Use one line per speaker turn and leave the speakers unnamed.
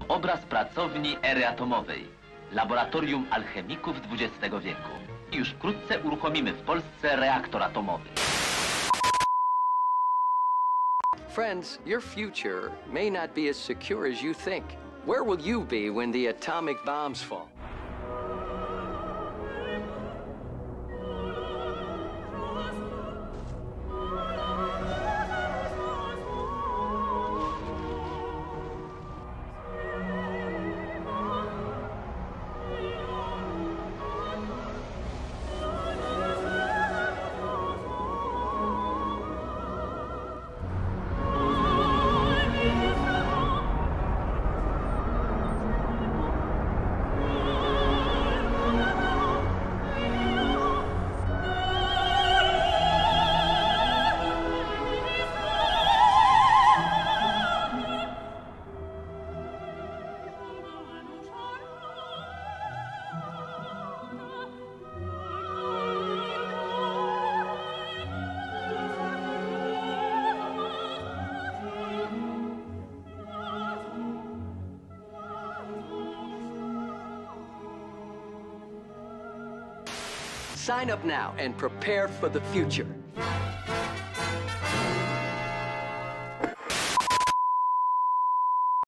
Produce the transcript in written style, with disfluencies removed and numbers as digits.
obraz pracowni ery atomowej, laboratorium alchemików XX wieku. I już wkrótce uruchomimy w Polsce reaktor atomowy.
Friends, your future may not be as secure as you think. Where will you be when the atomic bombs fall? Sign up now and prepare for the future.